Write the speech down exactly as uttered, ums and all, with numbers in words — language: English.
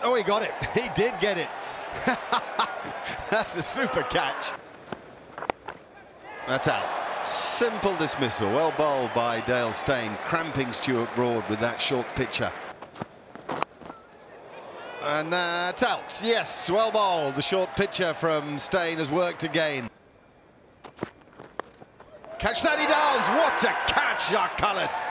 Oh, he got it. He did get it. That's a super catch. That's out. Simple dismissal. Well bowled by Dale Steyn, cramping Stuart Broad with that short pitcher. And that's out. Yes, well bowled. The short pitcher from Steyn has worked again. Catch that he does. What a catch, Jacques Kallis.